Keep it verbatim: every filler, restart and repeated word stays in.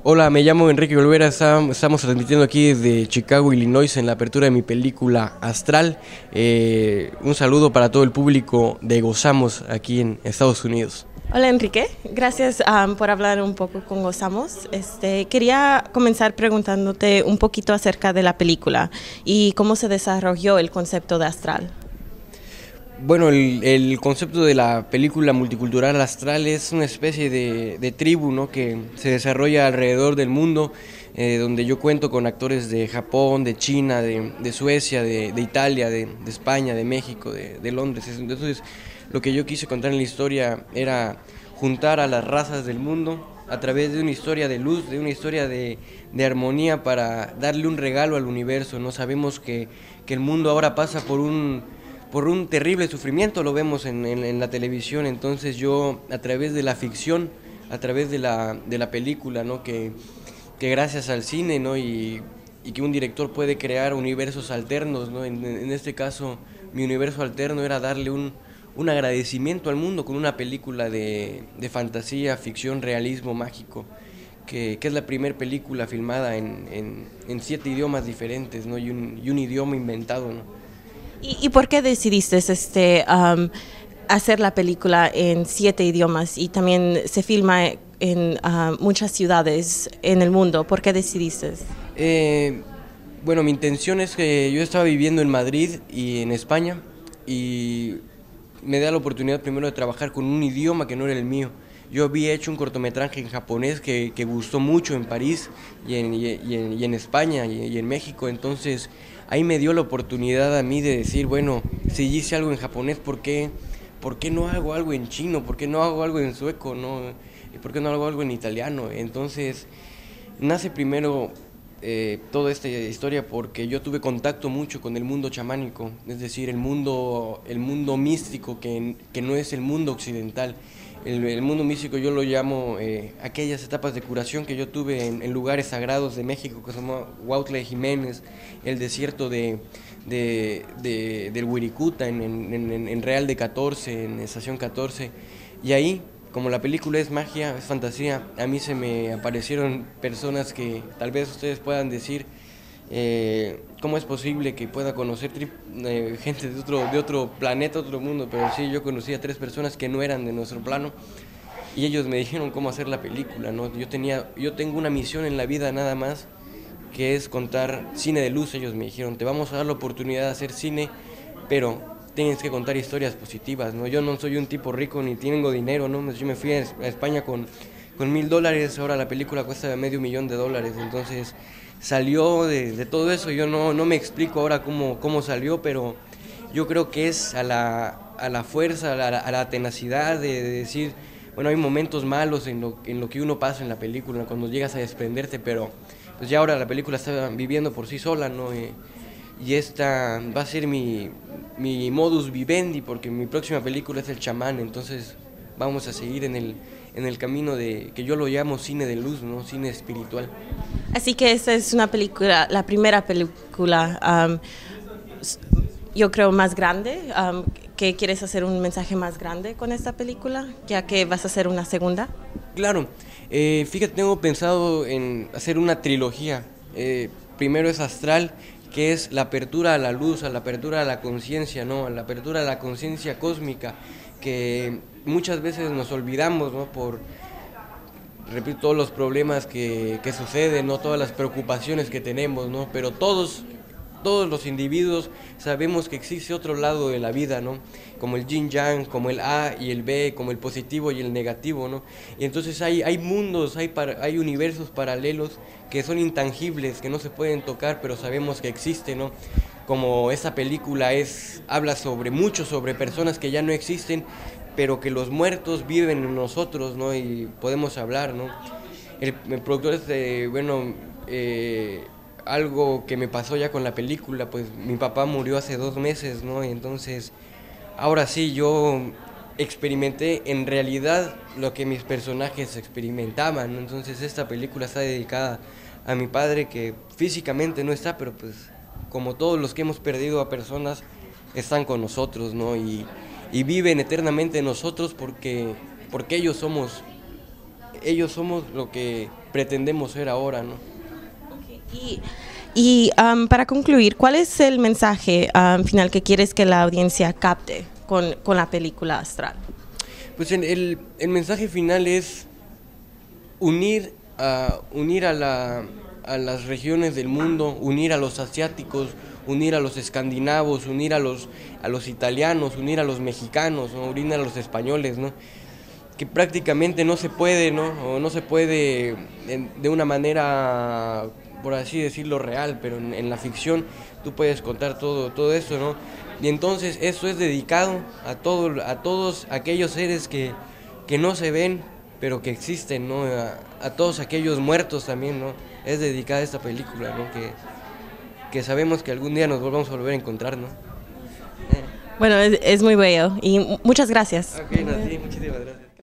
Hola, me llamo Enrique Olvera, estam- estamos transmitiendo aquí desde Chicago, Illinois, en la apertura de mi película Astral. Eh, un saludo para todo el público de Gozamos aquí en Estados Unidos. Hola Enrique, gracias um, por hablar un poco con Gozamos. Este, quería comenzar preguntándote un poquito acerca de la película y cómo se desarrolló el concepto de Astral. Bueno, el, el concepto de la película multicultural Astral es una especie de, de tribu, ¿no?, que se desarrolla alrededor del mundo, eh, donde yo cuento con actores de Japón, de China, de, de Suecia, de, de Italia, de, de España, de México, de, de Londres. Entonces, lo que yo quise contar en la historia era juntar a las razas del mundo a través de una historia de luz, de una historia de, de armonía, para darle un regalo al universo, ¿no? Sabemos que, que el mundo ahora pasa por un por un terrible sufrimiento, lo vemos en, en, en la televisión. Entonces yo, a través de la ficción, a través de la, de la película, ¿no?, que, que gracias al cine, ¿no?, y, y que un director puede crear universos alternos, ¿no? En, en este caso, mi universo alterno era darle un, un agradecimiento al mundo con una película de, de fantasía, ficción, realismo mágico, que, que es la primera película filmada en, en, en siete idiomas diferentes, ¿no?, y un, y un idioma inventado, ¿no? ¿Y, y por qué decidiste este, um, hacer la película en siete idiomas y también se filma en uh, muchas ciudades en el mundo? ¿Por qué decidiste? Eh, bueno, mi intención es que yo estaba viviendo en Madrid y en España, y me da la oportunidad primero de trabajar con un idioma que no era el mío. Yo había hecho un cortometraje en japonés que, que gustó mucho en París y en, y en, y en España y, y en México. Entonces ahí me dio la oportunidad a mí de decir, bueno, si hice algo en japonés, ¿por qué, por qué no hago algo en chino? ¿Por qué no hago algo en sueco? ¿No? ¿Por qué no hago algo en italiano? Entonces nace primero eh, toda esta historia porque yo tuve contacto mucho con el mundo chamánico, es decir, el mundo, el mundo místico que, que no es el mundo occidental. El, el mundo místico yo lo llamo eh, aquellas etapas de curación que yo tuve en, en lugares sagrados de México, que se llama Huautla de Jiménez, el desierto de, de, de, del Wirikuta, en, en, en, en Real de catorce, en Estación catorce, y ahí, como la película es magia, es fantasía, a mí se me aparecieron personas que tal vez ustedes puedan decir, eh, ¿cómo es posible que pueda conocer eh, gente de otro, de otro planeta, otro mundo? Pero sí, yo conocí a tres personas que no eran de nuestro plano, y ellos me dijeron cómo hacer la película, ¿no? Yo, tenía, yo tengo una misión en la vida nada más, que es contar cine de luz. Ellos me dijeron, te vamos a dar la oportunidad de hacer cine, pero tienes que contar historias positivas, ¿no? Yo no soy un tipo rico ni tengo dinero, ¿no? Yo me fui a España con, con mil dólares, ahora la película cuesta medio millón de dólares, entonces salió de, de todo eso. Yo no, no me explico ahora cómo, cómo salió, pero yo creo que es a la, a la fuerza, a la, a la tenacidad de, de decir, bueno, hay momentos malos en lo, en lo que uno pasa en la película, cuando llegas a desprenderte, pero pues ya ahora la película está viviendo por sí sola, ¿no? Y, y esta va a ser mi, mi modus vivendi, porque mi próxima película es El chamán. Entonces vamos a seguir en el, en el camino de, que yo lo llamo cine de luz, ¿no? Cine espiritual. Así que esta es una película, la primera película, um, yo creo, más grande, um, que quieres hacer un mensaje más grande con esta película, ya que vas a hacer una segunda. Claro, eh, fíjate, tengo pensado en hacer una trilogía. Eh, primero es Astral, que es la apertura a la luz, a la apertura a la conciencia, ¿no? A la apertura a la conciencia cósmica, que muchas veces nos olvidamos, ¿no? Por, repito, todos los problemas que, que suceden, ¿no? Todas las preocupaciones que tenemos, ¿no? Pero todos, todos los individuos sabemos que existe otro lado de la vida, ¿no? Como el yin yang, como el A y el B, como el positivo y el negativo, ¿no? Y entonces hay, hay mundos, hay, par, hay universos paralelos que son intangibles, que no se pueden tocar, pero sabemos que existen, ¿no? Como esa película es, habla sobre mucho, sobre personas que ya no existen, pero que los muertos viven en nosotros, ¿no? Y podemos hablar, ¿no? El, el productor es de, bueno, eh, algo que me pasó ya con la película, pues mi papá murió hace dos meses, ¿no? Y entonces, ahora sí, yo experimenté en realidad lo que mis personajes experimentaban, ¿no? Entonces esta película está dedicada a mi padre, que físicamente no está, pero pues como todos los que hemos perdido a personas, están con nosotros, ¿no? Y, y viven eternamente en nosotros porque, porque ellos somos ellos somos lo que pretendemos ser ahora, ¿no? Y, y um, para concluir, ¿cuál es el mensaje um, final que quieres que la audiencia capte con, con la película Astral? Pues el, el, el mensaje final es unir a, unir a, la, a las regiones del mundo, unir a los asiáticos, unir a los escandinavos, unir a los, a los italianos, unir a los mexicanos, ¿no? Unir a los españoles, ¿no? Que prácticamente no se puede, ¿no? O no se puede en, de una manera, por así decirlo, real, pero en, en la ficción tú puedes contar todo, todo eso, ¿no? Y entonces eso es dedicado a, todo, a todos aquellos seres que, que no se ven, pero que existen, ¿no? A, a todos aquellos muertos también, ¿no? Es dedicada esta película, ¿no? Que, que sabemos que algún día nos volvamos a volver a encontrar, ¿no? Bueno, es, es muy bello y muchas gracias. Ok, no, sí, muchísimas gracias.